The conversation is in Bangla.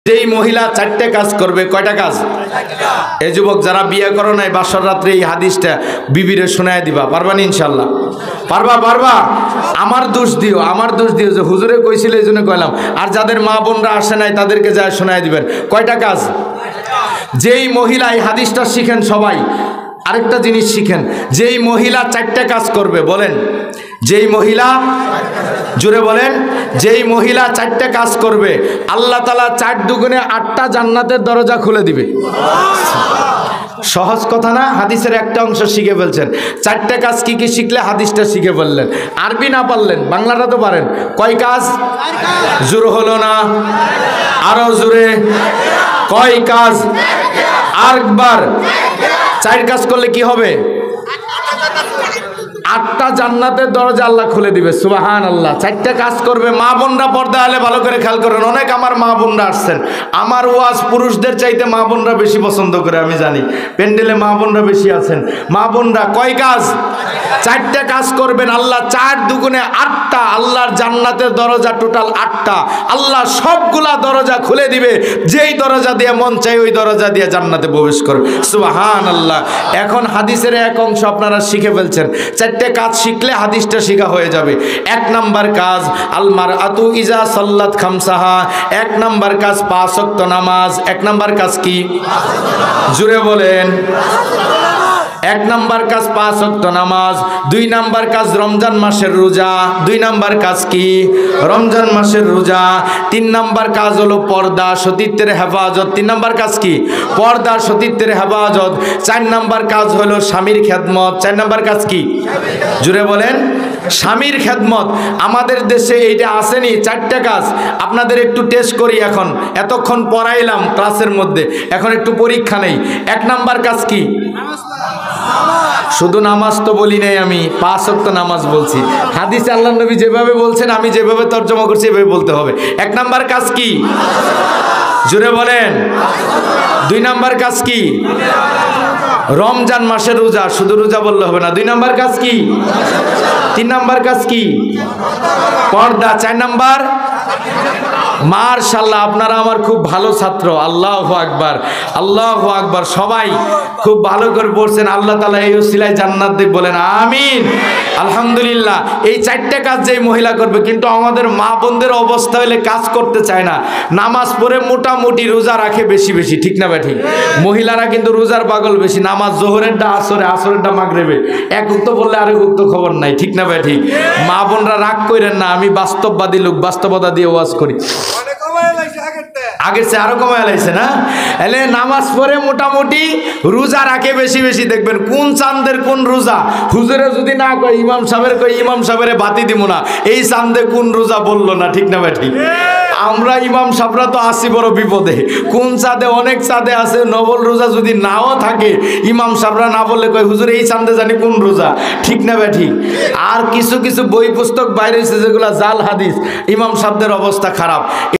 যেই মহিলা চারটে কাজ করবে, কয়টা কাজ? এই যুবক যারা বিয়ে করো নাই, বাসর রাত্রে এই হাদিসটা বিবিরে শোনায় দিবা, পারবা না? ইনশাল্লাহ পারবা। পারবা? আমার দোষ দিও যে হুজুরে কইছিল এই জন্য কইলাম। আর যাদের মা বোনরা আসে নাই তাদেরকে যা শোনায় দিবেন। কয়টা কাজ? যেই মহিলা এই হাদিসটা শিখেন সবাই, আরেকটা জিনিস শিখেন, যেই মহিলা চারটে কাজ করবে, বলেন যেই মহিলা, জোরে বলেন, যেই মহিলা চারটে কাজ করবে আল্লাহ তাআলা 4 দুগুণে 8টা জান্নাতের দরজা খুলে দিবে। সহজ কথা না? হাদিসের একটা অংশ শিখে ফেলছেন। 4টে কাজ কি কি শিখলে হাদিসটা শিখে ফেললেন। আরবি না পারলেন, বাংলাটা তো পারেন। কয় কাজ? জোর হলো না, আরো জোরে। কয় কাজ? আরেকবার। 4 কাজ করলে কি হবে? 8টা জান্নাতের দরজা আল্লাহ খুলে দিবে। সুবহানাল্লাহ। 4টে কাজ করবে। মা বোনরা পর্দা হলে ভালো করে খেয়াল করেন। অনেক আমার মা বোনরা আসছেন, আমার ওয়াজ পুরুষদের চাইতে মা বোনরা বেশি পছন্দ করে, আমি জানি। প্যান্ডেলে মা বোনরা বেশি আছেন। মা বোনরা কয় কাজ? 4টে কাজ করবেন। আল্লাহ 4 দুগুণে 8টা, আল্লাহর জান্নাতের দরজা টোটাল 8টা। আল্লাহ সবগুলা দরজা খুলে দিবে। যেই দরজা দিয়ে মন চাই ওই দরজা দিয়ে জান্নাতে প্রবেশ করবে। সুবহানাল্লাহ। এখন হাদিসের এক অংশ আপনারা শিখে ফেলছেন। 4টে কাজ শিখলে হাদিসটা শিখা হয়ে যাবে। 1 নাম্বার কাজ, আল মারআতু ইজা সাল্লাত খামসাহা। 1 নাম্বার কাজ 5 ওয়াক্ত নামাজ। 1 নাম্বার কাজ কি? জোরে বলেন। 1 নাম্বার কাজ 5 ওয়াক্ত নামাজ। 2 নাম্বার কাজ রমজান মাসের রোজা। 2 নাম্বার কাজ কি? রমজান মাসের রোজা। 3 নাম্বার কাজ হলো পর্দা, সতীত্বের হেফাজত। 3 নাম্বার কাজ কি? পর্দা, সতীত্বের হেফাজত। 4 নাম্বার কাজ হলো স্বামীর খেদমত। 4 নাম্বার কাজ কি? জুড়ে বলেন। স্বামীর খেদমত। আমাদের দেশে এইটা আসেনি 4টে কাজ। আপনাদের একটু টেস্ট করি এখন। এতক্ষণ পড়াইলাম ক্লাসের মধ্যে, এখন একটু পরীক্ষা নেই। 1 নাম্বার কাজ কি? শুধু নামাজ তো বলি নাই আমি, 5 ওয়াক্ত নামাজ বলছি। হাদিসে আল্লাহ নবী যেভাবে বলছেন আমি যেভাবে তর্জমা করছি এভাবে বলতে হবে। 1 নাম্বার কাজ কি? জোরে বলেন। 2 নাম্বার কাজ কি? রমজান মাসের রোজা। শুধু রোজা বললে হবে না। 2 নাম্বার কাজ কি? 3 নাম্বার কাজ কি? পর্দা। 4 নাম্বার। মাশাআল্লাহ, আপনারা আমার খুব ভালো ছাত্র। আল্লাহু আকবার, আল্লাহু আকবার। সবাই খুব ভালো করে পড়ছেন। আল্লাহ তাআলা এই ওসিলায় জান্নাত দেখ, বলেন আমিন। আলহামদুলিল্লাহ। এই 4টে কাজ যেই মহিলা করবে, কিন্তু আমাদের মা বোনদের অবস্থা হলে কাজ করতে চায় না। নামাজ পড়ে মোটামুটি, রোজা রাখে বেশি বেশি, ঠিক না ব্যাঠি? মহিলারা কিন্তু রোজার পাগল বেশি। নামাজ জোহরেরটা আসরে, আসরেরটা মাগরিবে। এক উক্ত বললে আরেক উক্ত খবর নাই, ঠিক না ব্যাঠি? মা বোনরা রাগ করেন না, আমি বাস্তববাদী লোক, বাস্তবতা দিয়ে ওয়াজ করি। আগের চেয়ে আরো কমায় লাইছে না? এলে নামাজ পড়ে মোটামুটি, রোজা রাখে বেশি বেশি। দেখবেন কোন চাঁদের কোন রোজা। হুজুরে যদি না কয়, ইমাম সাহেবের কয়, ইমাম সাহেবের বাতি দিব না। এই চাঁদে কোন রোজা বললো না, ঠিক না ভাই? আমরা ইমাম সাহেবরা তো আসি বড় বিপদে। কোন চাঁদে, অনেক চাঁদে আছে নবল রোজা যদি নাও থাকে, ইমাম সাহেবরা না বললে কয়, হুজুর এই চাঁদে জানি কোন রোজা, ঠিক না ভাই? আর কিছু কিছু বই পুস্তক বাইরে হয়েছে যেগুলা জাল হাদিস, ইমাম সাহেবদের অবস্থা খারাপ।